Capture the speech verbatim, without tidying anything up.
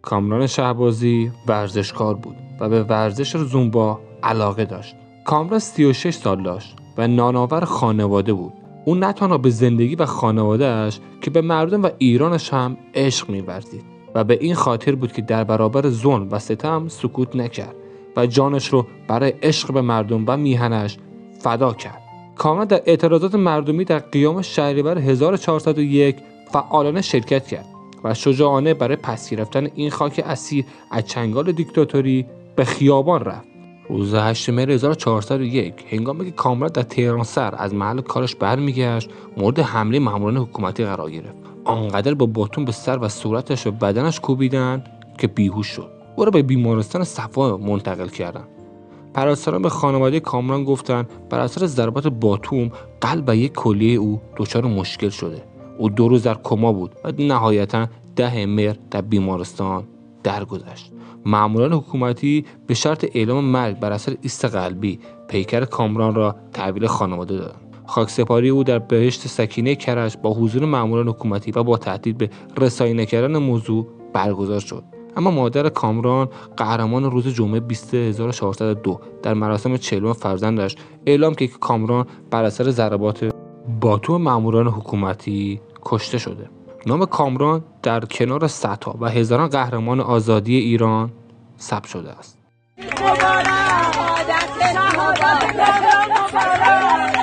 کامران شهبازی ورزشکار بود و به ورزش زومبا علاقه داشت. کامران سی و شش سال داشت و نانآور خانواده بود. اون نه تنها به زندگی و خانواده‌اش که به مردم و ایرانش هم عشق می‌ورزید و به این خاطر بود که در برابر ظلم و ستم سکوت نکرد و جانش رو برای عشق به مردم و میهنش فدا کرد. کامران در اعتراضات مردمی در قیام شهریور هزار و چهارصد و یک فعالانه شرکت کرد و شجاعانه برای پس گرفتن این خاک اسیر از چنگال دیکتاتوری به خیابان رفت. روز هشتم مهر هزار و چهارصد و یک هنگامی که کامران در تهران سر از محل کارش برمیگشت مورد حمله ماموران حکومتی قرار گرفت. آنقدر با باتون به سر و صورتش و بدنش کوبیدن که بیهوش شد. او را به بیمارستان صفا منتقل کردند. پرستاران به خانواده کامران گفتند بر اثر ضربات باتوم قلب و یک کلیه او دچار مشکل شده. او دو روز در کما بود و نهایتاً ده مهر در بیمارستان درگذشت. ماموران حکومتی به شرط اعلام مرگ بر اثر ایست قلبی پیکر کامران را تحویل خانواده دادند. خاکسپاری او در بهشت سکینه کرج با حضور ماموران حکومتی و با تهدید به رسایی نکردن موضوع برگزار شد. اما مادر کامران قهرمان روز جمعه بیست هزار و چهارصد و دو در مراسم چهلم فرزندش اعلام کرد که کامران بر اثر ضربات باتوم ماموران حکومتی کشته شده. نام کامران در کنار صدها و هزاران قهرمان آزادی ایران ثبت شده است.